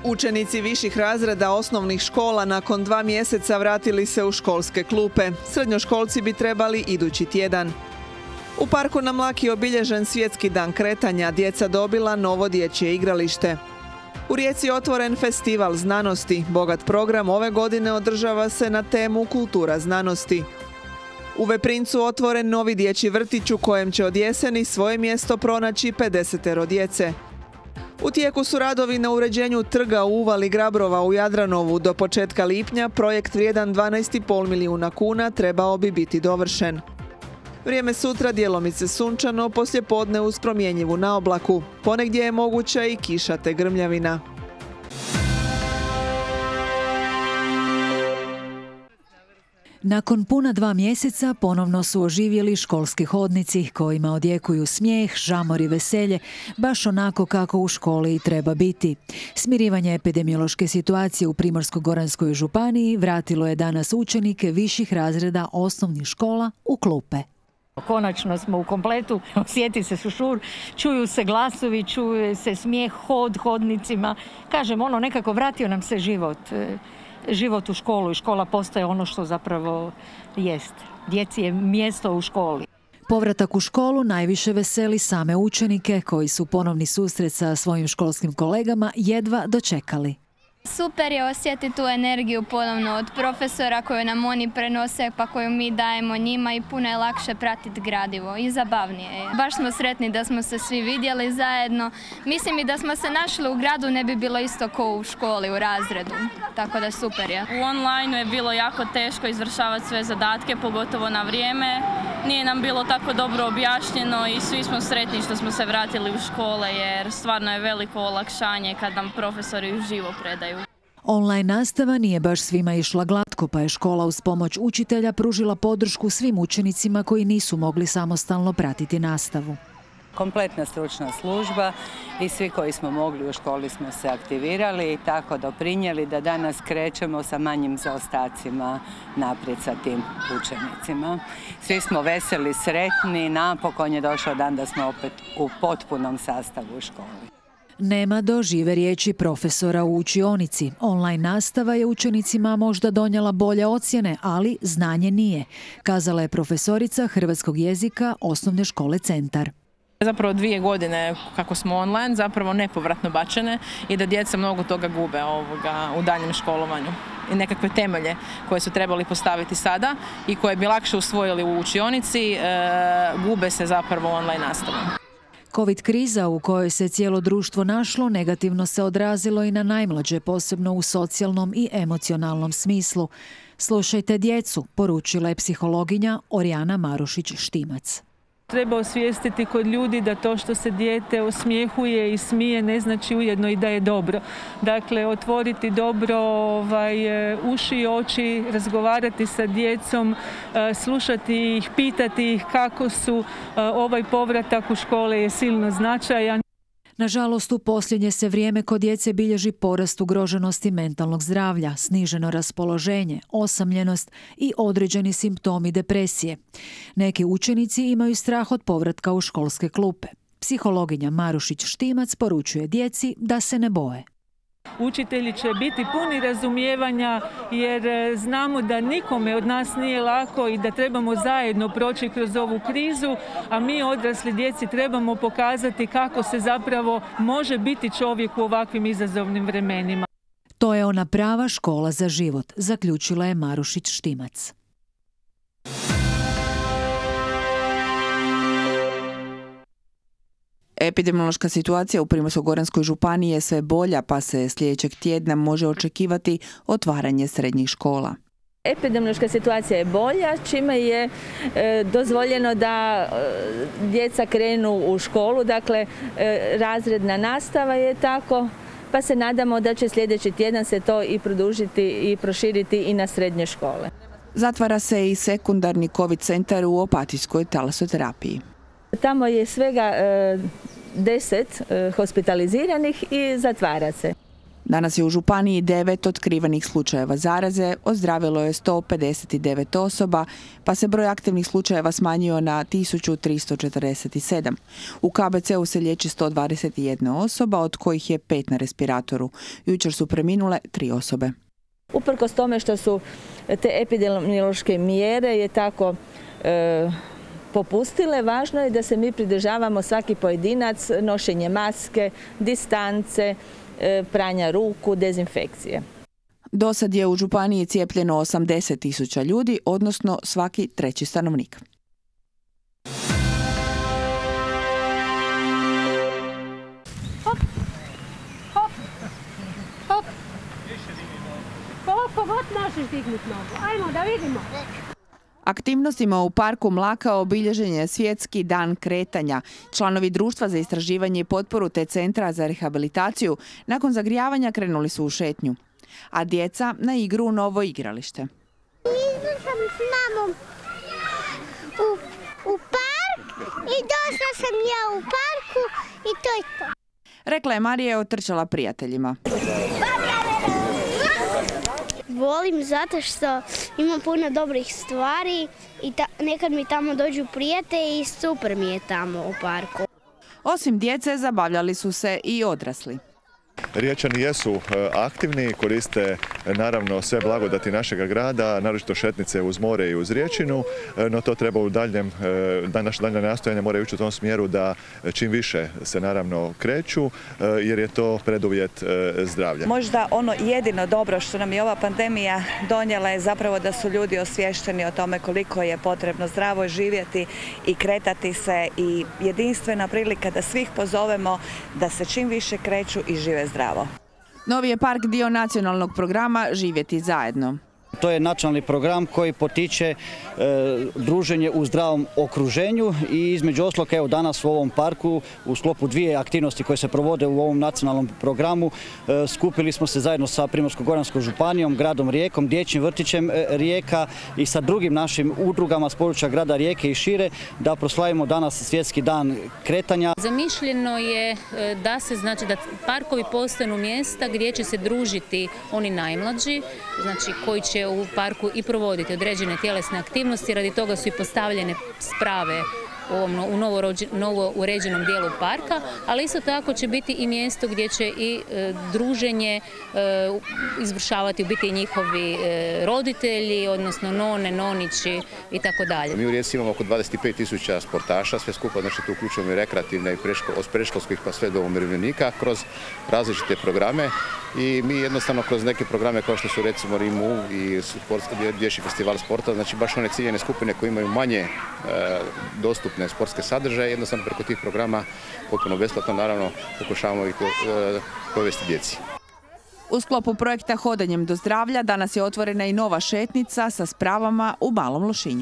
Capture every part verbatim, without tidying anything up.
Učenici viših razreda osnovnih škola nakon dva mjeseca vratili se u školske klupe. Srednjoškolci bi trebali idući tjedan. U parku na Mlaki obilježen Svjetski dan kretanja, djeca dobila novo dječje igralište. U Rijeci otvoren festival znanosti. Bogat program ove godine održava se na temu kultura znanosti. U Veprincu otvoren novi dječji vrtić u kojem će od jeseni svoje mjesto pronaći pedesetero djece. U tijeku su radovi na uređenju trga u uvali Grabrova u Jadranovu. Do početka lipnja projekt vrijedan dvanaest i pol milijuna kuna trebao bi biti dovršen. Vrijeme sutra djelomice sunčano, poslijepodne uz promjenjivu naoblaku. Ponegdje je moguća i kiša te grmljavina. Nakon puna dva mjeseca ponovno su oživjeli školski hodnici kojima odjekuju smijeh, žamor i veselje, baš onako kako u školi i treba biti. Smirivanje epidemiološke situacije u Primorsko-goranskoj županiji vratilo je danas učenike viših razreda osnovnih škola u klupe. Konačno smo u kompletu, osjeti se šušur, čuju se glasovi, čuje se smijeh, hod hodnicima. Kažem, ono nekako vratio nam se život. Život u školu i škola postaje ono što zapravo jest. Djeci je mjesto u školi. Povratak u školu najviše veseli same učenike koji su ponovni susret sa svojim školskim kolegama jedva dočekali. Super je osjetiti tu energiju ponovno od profesora koju nam oni prenose pa koju mi dajemo njima i puno je lakše pratiti gradivo i zabavnije je. Baš smo sretni da smo se svi vidjeli zajedno. Mislim i da smo se našli u gradu ne bi bilo isto kao u školi, u razredu. Tako da super je. U online je bilo jako teško izvršavati sve zadatke, pogotovo na vrijeme. Nije nam bilo tako dobro objašnjeno i svi smo sretni što smo se vratili u škole jer stvarno je veliko olakšanje kad nam profesori uživo predaju. Online nastava nije baš svima išla glatko, pa je škola uz pomoć učitelja pružila podršku svim učenicima koji nisu mogli samostalno pratiti nastavu. Kompletna stručna služba i svi koji smo mogli u školi smo se aktivirali i tako doprinijeli da danas krećemo sa manjim zaostacima naprijed sa tim učenicima. Svi smo veseli, sretni, napokon je došao dan da smo opet u potpunom sastavu u školi. Nema do žive riječi profesora u učionici. Online nastava je učenicima možda donijela bolje ocjene, ali znanje nije, kazala je profesorica hrvatskog jezika osnovne škole Centar. Zapravo dvije godine kako smo online, zapravo nepovratno bačene i da djeca mnogo toga gube ovoga, u daljem školovanju. I nekakve temelje koje su trebali postaviti sada i koje bi lakše usvojili u učionici, e, gube se zapravo online nastavom. Covid kriza u kojoj se cijelo društvo našlo negativno se odrazilo i na najmlađe, posebno u socijalnom i emocionalnom smislu. Slušajte djecu, poručila je psihologinja Orijana Marušić-Štimac. Treba osvijestiti kod ljudi da to što se dijete osmijehuje i smije ne znači ujedno i da je dobro. Dakle, otvoriti dobro ovaj, uši i oči, razgovarati sa djecom, slušati ih, pitati ih kako su. Ovaj povratak u škole je silno značajan. Nažalost, u posljednje se vrijeme kod djece bilježi porast ugroženosti mentalnog zdravlja, sniženo raspoloženje, osamljenost i određeni simptomi depresije. Neki učenici imaju strah od povratka u školske klupe. Psihologinja Marušić-Štimac poručuje djeci da se ne boje. Učitelji će biti puni razumijevanja jer znamo da nikome od nas nije lako i da trebamo zajedno proći kroz ovu krizu, a mi odrasli djeci trebamo pokazati kako se zapravo može biti čovjek u ovakvim izazovnim vremenima. To je ona prava škola za život, zaključila je Marušić-Štimac. Epidemiološka situacija u Primorsko-goranskoj županiji je sve bolja, pa se sljedećeg tjedna može očekivati otvaranje srednjih škola. Epidemiološka situacija je bolja, čime je e, dozvoljeno da e, djeca krenu u školu, dakle e, razredna nastava je tako, pa se nadamo da će sljedeći tjedan se to i produžiti i proširiti i na srednje škole. Zatvara se i sekundarni COVID centar u Opatijskoj talasoterapiji. Tamo je svega e, deset e, hospitaliziranih i zatvara se. Danas je u županiji devet otkrivenih slučajeva zaraze, ozdravilo je sto pedeset devet osoba, pa se broj aktivnih slučajeva smanjio na tisuću tristo četrdeset sedam. U K B C-u se liječi sto dvadeset jedna osoba, od kojih je pet na respiratoru. Jučer su preminule tri osobe. Uprkos tome što su te epidemiološke mjere je tako e, popustile, važno je da se mi pridržavamo svaki pojedinac, nošenje maske, distance, e, pranja ruku, dezinfekcije. Do sad je u županiji cijepljeno osamdeset tisuća ljudi, odnosno svaki treći stanovnik. Hop, hop, hop. Koliko god možeš dignut nogu. Ajmo da vidimo. Aktivnostima u parku Mlaka obilježen je Svjetski dan kretanja. Članovi Društva za istraživanje i potporu te Centra za rehabilitaciju nakon zagrijavanja krenuli su u šetnju, a djeca na igru u novo igralište. Išla sam s mamom u, u park i došla sam ja u parku i to je to. Rekla je Marija i otrčala prijateljima. Volim zato što ima puno dobrih stvari i ta, nekad mi tamo dođu prijatelji i super mi je tamo u parku. Osim djece, zabavljali su se i odrasli. Riječani jesu aktivni, koriste naravno sve blagodati našega grada, naročito šetnice uz more i uz riječinu, no to treba u daljem, da naše daljnje nastojanje moraju ići u tom smjeru da čim više se naravno kreću, jer je to preduvjet zdravlja. Možda ono jedino dobro što nam je ova pandemija donijela je zapravo da su ljudi osviješteni o tome koliko je potrebno zdravo živjeti i kretati se, i jedinstvena prilika da svih pozovemo da se čim više kreću i žive zdravo. Novi je park dio nacionalnog programa Živjeti zajedno. To je nacionalni program koji potiče e, druženje u zdravom okruženju i između ostalog evo danas u ovom parku u sklopu dvije aktivnosti koje se provode u ovom nacionalnom programu e, skupili smo se zajedno sa Primorsko-goranskom županijom, gradom Rijekom, dječjim vrtićem e, Rijeka i sa drugim našim udrugama s područja grada Rijeke i šire da proslavimo danas Svjetski dan kretanja. Zamišljeno je da se znači da parkovi postanu mjesta gdje će se družiti oni najmlađi, znači koji će u parku i provoditi određene tjelesne aktivnosti, radi toga su i postavljene sprave u ovom u novo, novo uređenom dijelu parka, ali isto tako će biti i mjesto gdje će i e, druženje e, izvršavati u biti njihovi e, roditelji, odnosno none, nonići i tako dalje. Mi u Rijeci imamo oko dvadeset pet tisuća sportaša, sve skupa, znači tu uključujemo i rekreativne i preško, od predškolskih pa sve do umirovljenika kroz različite programe i mi jednostavno kroz neke programe kao što su recimo Rimu i dječji festival sporta, znači baš one ciljene skupine koje imaju manje e, dostupne sportske sadržaje, jednostavno preko tih programa potpuno besplatno naravno pokušavamo ih e, povesti djeci. U sklopu projekta Hodanjem do zdravlja danas je otvorena i nova šetnica sa spravama u Malom Lošinju.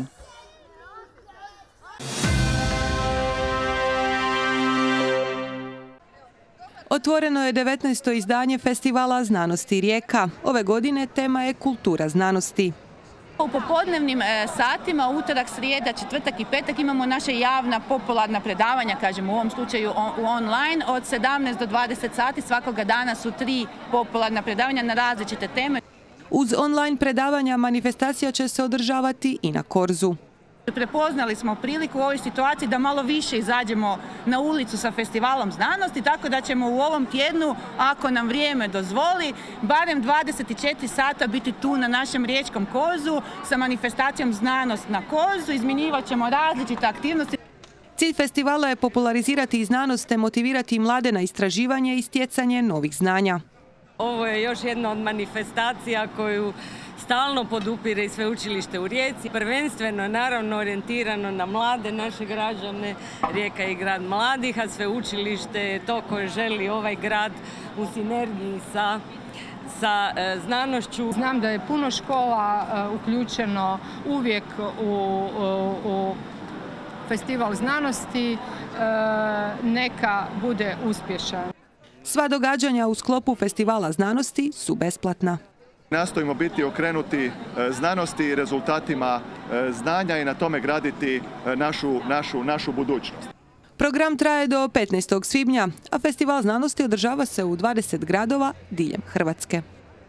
Otvoreno je devetnaesto izdanje Festivala znanosti Rijeka. Ove godine tema je kultura znanosti. U popodnevnim satima, utorak, srijeda, četvrtak i petak imamo naše javna popularna predavanja, kažemo u ovom slučaju online, od sedamnaest do dvadeset sati svakoga dana su tri popularna predavanja na različite teme. Uz online predavanja manifestacija će se održavati i na Korzu. Prepoznali smo priliku u ovoj situaciji da malo više izađemo na ulicu sa Festivalom znanosti, tako da ćemo u ovom tjednu, ako nam vrijeme dozvoli, barem dvadeset četiri sata biti tu na našem riječkom Kozu sa manifestacijom Znanost na Kozu. Izmjenjivat ćemo različite aktivnosti. Cilj festivala je popularizirati znanost te motivirati mlade na istraživanje i stjecanje novih znanja. Ovo je još jedna od manifestacija koju stalno podupire i sveučilište u Rijeci, prvenstveno naravno orijentirano na mlade naše građane. Rijeka je grad mladih, a sveučilište je to koje želi ovaj grad u sinergiji sa, sa e, znanošću. Znam da je puno škola e, uključeno uvijek u, u, u Festival znanosti, e, neka bude uspješan. Sva događanja u sklopu Festivala znanosti su besplatna. Nastojimo biti okrenuti znanosti i rezultatima znanja i na tome graditi našu, našu, našu budućnost. Program traje do petnaestog svibnja, a Festival znanosti održava se u dvadeset gradova diljem Hrvatske.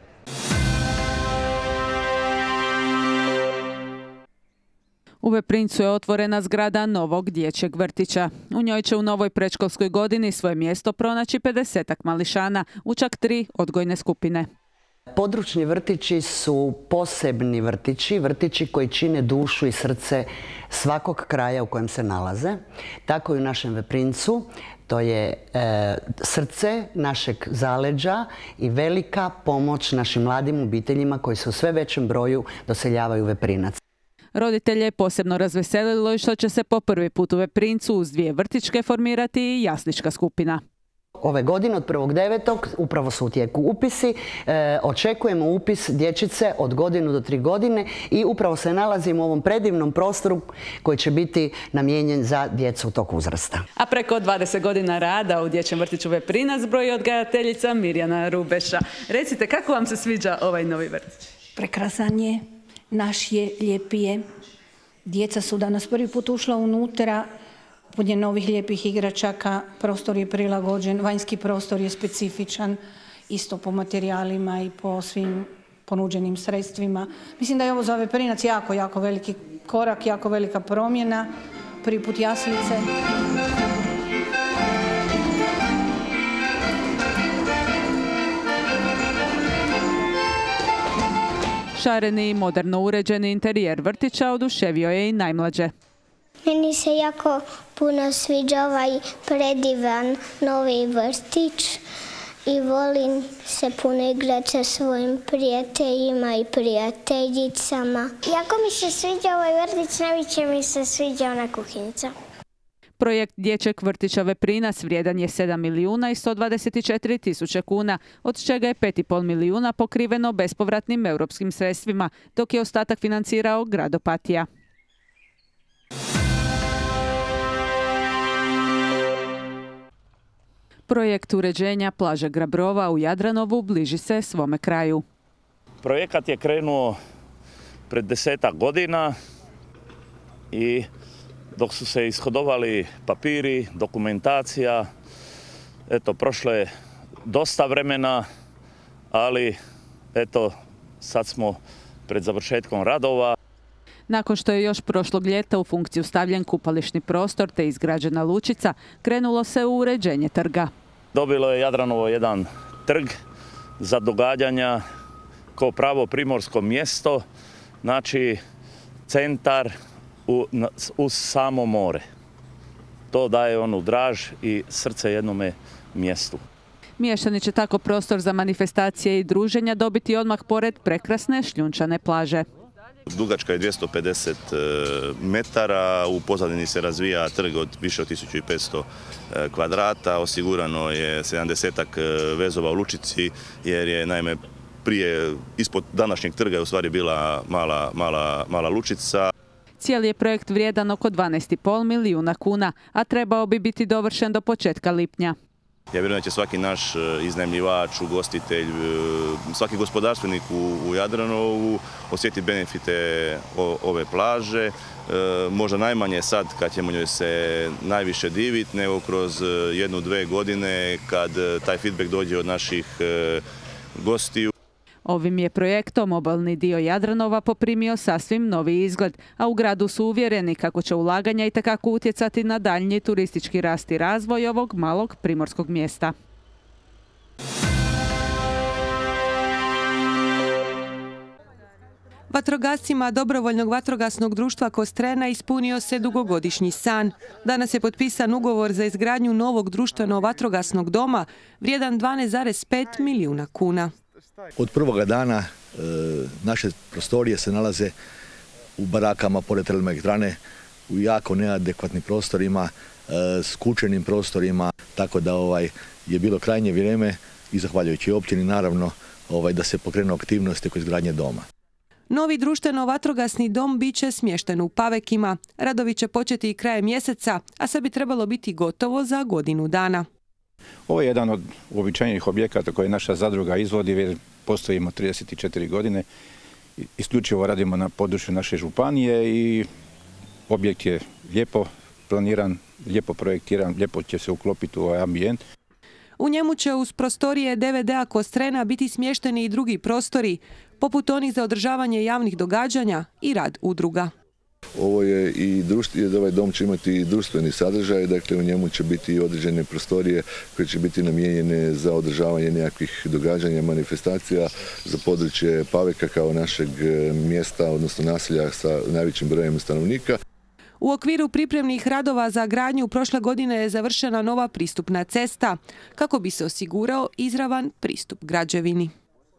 U Veprincu je otvorena zgrada novog dječjeg vrtića. U njoj će u novoj predškolskoj godini svoje mjesto pronaći pedesetak mališana u čak tri odgojne skupine. Područni vrtići su posebni vrtići, vrtići koji čine dušu i srce svakog kraja u kojem se nalaze. Tako i u našem Veprincu. To je e, srce našeg zaleđa i velika pomoć našim mladim obiteljima koji se u sve većem broju doseljavaju u Veprinac. Roditelje je posebno razveselilo i što će se po prvi put u Veprincu uz dvije vrtićke formirati i jaslička skupina. Ove godine od prvog devetog upravo su u tijeku upisi. E, očekujemo upis dječice od godinu do tri godine i upravo se nalazimo u ovom predivnom prostoru koji će biti namijenjen za djecu tog uzrasta. A preko dvadeset godina rada u dječjem vrtiću Veprinac broji odgajateljica Mirjana Rubeša. Recite, kako vam se sviđa ovaj novi vrtić? Prekrasan je, naš je, lijepi je. Djeca su danas prvi put ušla unutra. Pun je novih lijepih igračaka, prostor je prilagođen, vanjski prostor je specifičan, isto po materijalima i po svim ponuđenim sredstvima. Mislim da je ovo za Veprinac jako, jako veliki korak, jako velika promjena. Prvi put jaslice. Šareni i moderno uređeni interijer vrtića oduševio je i najmlađe. Meni se jako puno sviđa ovaj predivan novi vrtić i volim se puno igrati sa svojim prijateljima i prijateljicama. Jako mi se sviđa ovaj vrtić, najviše mi se sviđa ona kuhinjica. Projekt dječjeg vrtića Veprinac vrijedan je sedam milijuna i sto dvadeset četiri tisuće kuna, od čega je pet i pol milijuna pokriveno bespovratnim europskim sredstvima, dok je ostatak financirao grad Opatija. Projekt uređenja plaže Grabrova u Jadranovu bliži se svome kraju. Projekat je krenuo pred desetak godina i dok su se ishodovali papiri, dokumentacija, eto, prošlo je dosta vremena, ali eto, sad smo pred završetkom radova. Nakon što je još prošlog ljeta u funkciju stavljen kupališni prostor te izgrađena lučica, krenulo se u uređenje trga. Dobilo je Jadranovo jedan trg za događanja kao pravo primorsko mjesto, znači centar uz samo more. To daje onu draž i srce jednome mjestu. Mještani će tako prostor za manifestacije i druženja dobiti odmah pored prekrasne šljunčane plaže. Dugačka je dvjesto pedeset metara, u pozadini se razvija trg od više od tisuću petsto kvadrata, osigurano je sedamdesetak vezova u lučici jer je naime prije ispod današnjeg trga je u stvari bila mala, mala, mala lučica. Cijeli je projekt vrijedan oko dvanaest i pol milijuna kuna, a trebao bi biti dovršen do početka lipnja. Ja vjerujem da će svaki naš iznajmljivač, ugostitelj, svaki gospodarstvenik u Jadranovu osjetiti benefite ove plaže. Možda najmanje sad kad ćemo njoj se najviše diviti, nego kroz jednu, dve godine kad taj feedback dođe od naših gostiju. Ovim je projektom obalni dio Jadranova poprimio sasvim novi izgled, a u gradu su uvjereni kako će ulaganja itekako utjecati na daljnji turistički rast i razvoj ovog malog primorskog mjesta. Vatrogascima dobrovoljnog vatrogasnog društva Kostrena ispunio se dugogodišnji san. Danas je potpisan ugovor za izgradnju novog društveno-vatrogasnog doma vrijedan dvanaest zarez pet milijuna kuna. Od prvoga dana e, naše prostorije se nalaze u barakama pored termoelektrane, u jako neadekvatnim prostorima, e, skučenim prostorima, tako da ovaj, je bilo krajnje vrijeme i zahvaljujući općini naravno ovaj, da se pokrenu aktivnosti oko izgradnje doma. Novi društveno-vatrogasni dom bit će smješten u Pavekima. Radovi će početi i krajem mjeseca, a sve bi trebalo biti gotovo za godinu dana. Ovo je jedan od uobičajenih objekata koje naša zadruga izvodi, jer postojimo trideset četiri godine. Isključivo radimo na području naše županije i objekt je lijepo planiran, lijepo projektiran, lijepo će se uklopiti u ovaj ambijent. U njemu će uz prostorije D V D-a Kostrena biti smješteni i drugi prostori, poput onih za održavanje javnih događanja i rad udruga. Ovo je i društveni, ovaj dom će imati i društveni sadržaj, dakle u njemu će biti i određene prostorije koje će biti namijenjene za održavanje nekakvih događanja, manifestacija za područje Paveka kao našeg mjesta, odnosno naselja sa najvećim brojem stanovnika. U okviru pripremnih radova za gradnju prošle godine je završena nova pristupna cesta kako bi se osigurao izravan pristup građevini.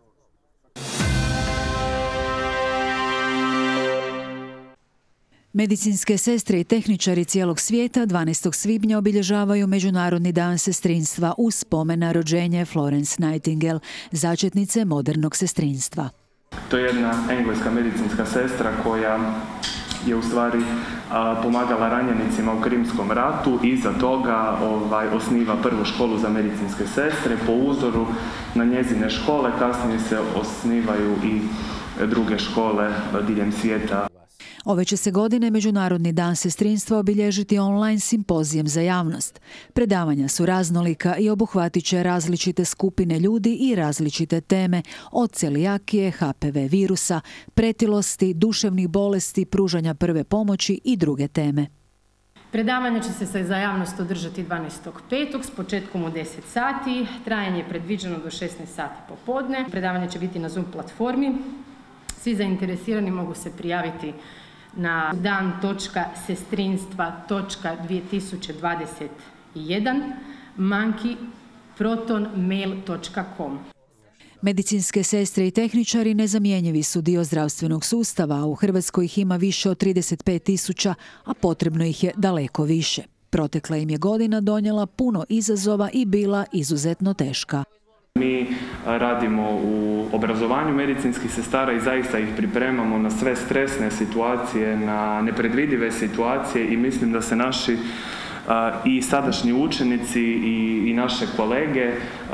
Medicinske sestre i tehničari cijelog svijeta dvanaestog svibnja obilježavaju Međunarodni dan sestrinstva u spomen na rođenje Florence Nightingale, začetnice modernog sestrinstva. To je jedna engleska medicinska sestra koja je u stvari a, pomagala ranjenicima u Krimskom ratu i iza toga ovaj, osniva prvu školu za medicinske sestre. Po uzoru na njezine škole kasnije se osnivaju i druge škole diljem svijeta. Ove će se godine Međunarodni dan sestrinstva obilježiti online simpozijem za javnost. Predavanja su raznolika i obuhvatit će različite skupine ljudi i različite teme, od celijakije, H P V virusa, pretilosti, duševnih bolesti, pružanja prve pomoći i druge teme. Predavanje će se za javnost održati dvanaestog petog s početkom u deset sati, trajanje je predviđeno do šesnaest sati popodne. Predavanje će biti na Zoom platformi. Svi zainteresirani mogu se prijaviti na dan točka sestrinstva točka dvije tisuće dvadeset jedan monkey proton mail točka com. Medicinske sestre i tehničari nezamjenjivi su dio zdravstvenog sustava, a u Hrvatskoj ih ima više od trideset pet tisuća, a potrebno ih je daleko više. Protekla im je godina donijela puno izazova i bila izuzetno teška. Mi radimo u obrazovanju medicinskih sestara i zaista ih pripremamo na sve stresne situacije, na nepredvidive situacije i mislim da se naši i sadašnji učenici i, i naše kolege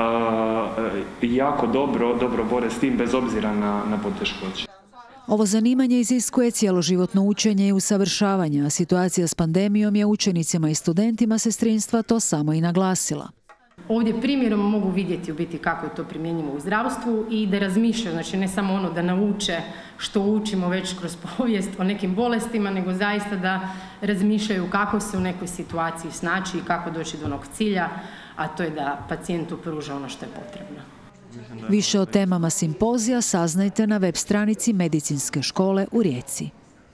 jako dobro, dobro bore s tim bez obzira na, na poteškoće. Ovo zanimanje iziskuje cjeloživotno učenje i usavršavanje, a situacija s pandemijom je učenicima i studentima sestrinstva to samo i naglasila. Ovdje primjerom mogu vidjeti u biti kako je to primjenjivo u zdravstvu i da razmišljaju, znači ne samo ono da nauče što učimo već kroz povijest o nekim bolestima, nego zaista da razmišljaju kako se u nekoj situaciji snaći i kako doći do onog cilja, a to je da pacijentu pruža ono što je potrebno. Više o temama simpozija saznajte na web stranici Medicinske škole u Rijeci.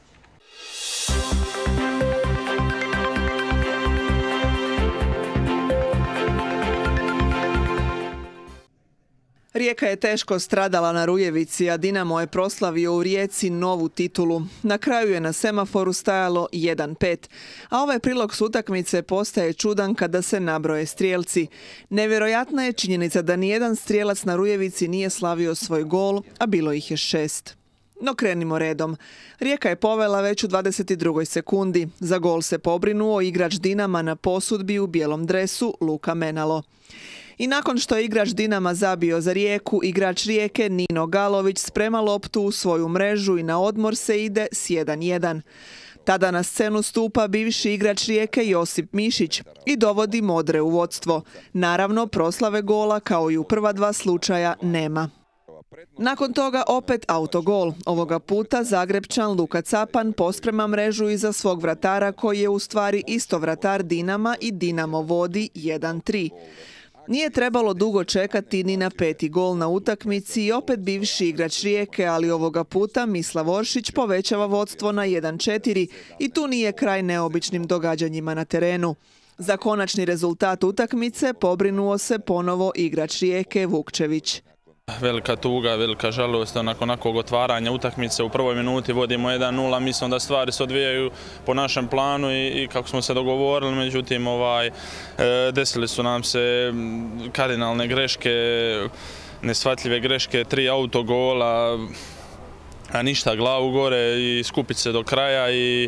Rijeka je teško stradala na Rujevici, a Dinamo je proslavio u Rijeci novu titulu. Na kraju je na semaforu stajalo jedan pet, a ovaj prilog s utakmice postaje čudan kada se nabroje strijelci. Nevjerojatna je činjenica da nijedan strijelac na Rujevici nije slavio svoj gol, a bilo ih je šest. No krenimo redom. Rijeka je povela već u dvadeset drugoj sekundi. Za gol se pobrinuo igrač Dinama na posudbi u bijelom dresu Luka Menalo. I nakon što je igrač Dinama zabio za Rijeku, igrač Rijeke Nino Galović sprema loptu u svoju mrežu i na odmor se ide s jedan jedan. Tada na scenu stupa bivši igrač Rijeke Josip Mišić i dovodi Modre u vodstvo. Naravno, proslave gola kao i u prva dva slučaja nema. Nakon toga opet autogol. Ovoga puta Zagrebčan Luka Capan posprema mrežu iza svog vratara koji je u stvari isto vratar Dinama i Dinamo vodi jedan tri. Nije trebalo dugo čekati ni na peti gol na utakmici i opet bivši igrač Rijeke, ali ovoga puta Mislav Oršić povećava vodstvo na jedan četiri i tu nije kraj neobičnim događanjima na terenu. Za konačni rezultat utakmice pobrinuo se ponovo igrač Rijeke Vukčević. Velika tuga, velika žalost, nakon onakvog otvaranja utakmice u prvoj minuti vodimo jedan nula, mislim da stvari se odvijaju po našem planu i, i kako smo se dogovorili, međutim ovaj, e, desili su nam se kardinalne greške, neshvatljive greške, tri autogola, a ništa, glavu gore i skupiti se do kraja i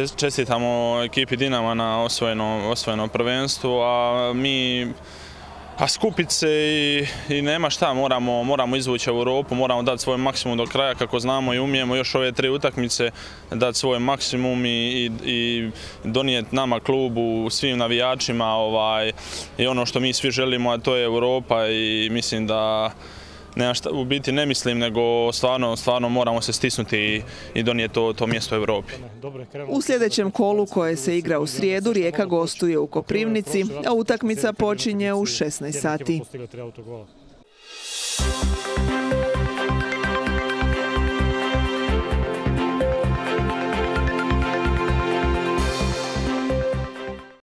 čestitamo ekipi Dinama na osvojeno, osvojeno prvenstvo, a mi A skupit se i, i nema šta, moramo, moramo izvući Europu, moramo dati svoj maksimum do kraja kako znamo i umijemo još ove tri utakmice dati svoj maksimum i, i, i donijeti nama klubu, svim navijačima ovaj, i ono što mi svi želimo, a to je Europa i mislim da nema šta, u biti ne mislim, nego stvarno, stvarno moramo se stisnuti i, i donijeti to, to mjesto u Europi. U sljedećem kolu koje se igra u srijedu Rijeka gostuje u Koprivnici, a utakmica počinje u šesnaest sati.